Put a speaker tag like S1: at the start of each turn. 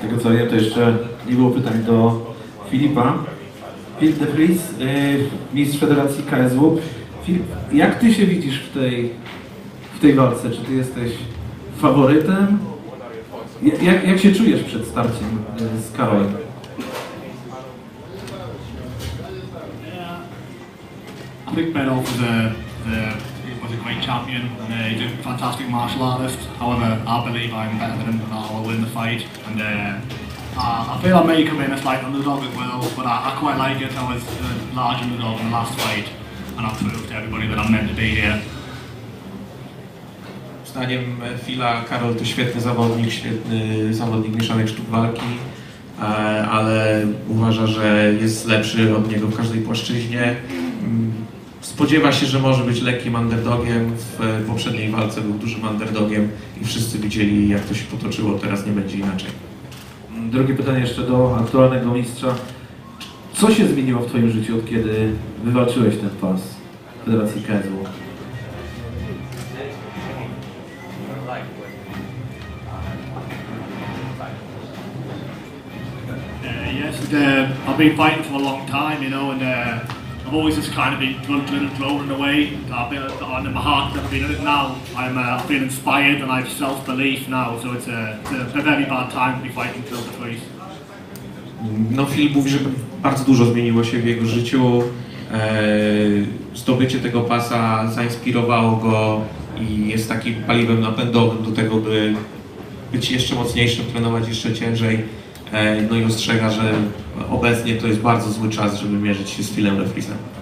S1: tego co wiem, to jeszcze nie było pytań do Filipa. Filip de Vries, mistrz Federacji KSW. Filip, jak ty się widzisz w tej walce? Czy ty jesteś faworytem? Jak się czujesz przed starciem z Karolem?
S2: I think Bedolf was a great champion and he's a fantastic martial artist. However, I believe I'm better than him and I'll win the fight. And I feel I may come in as like underdog as well, but I quite like it. I was a large underdog in the last fight and I've proved to everybody that I'm meant to be here.
S3: Zdaniem Phila, Karol to świetny zawodnik mieszanych sztuk walki, ale uważa, że jest lepszy od niego w każdej płaszczyźnie. Spodziewa się, że może być lekkim underdogiem. W poprzedniej walce był dużym underdogiem i wszyscy widzieli, jak to się potoczyło. Teraz nie będzie inaczej.
S1: Drugie pytanie jeszcze do aktualnego mistrza. Co się zmieniło w twoim życiu, od kiedy wywalczyłeś ten pas Federacji KSW?
S2: Yes, I've been fighting for a long time, you know, and I've always just kind of been thrown away. And in my heart, I've been in it now. I feel inspired and I have self-belief now, so it's a very bad time to be fighting Phil de Vries.
S3: No, Phil mówi, że bardzo dużo zmieniło się w jego życiu. Zdobycie tego pasa zainspirowało go i jest takim paliwem napędowym do tego, by być jeszcze mocniejszym, trenować jeszcze ciężej. No i ostrzega, że obecnie to jest bardzo zły czas, żeby mierzyć się z Philem de Vriesem.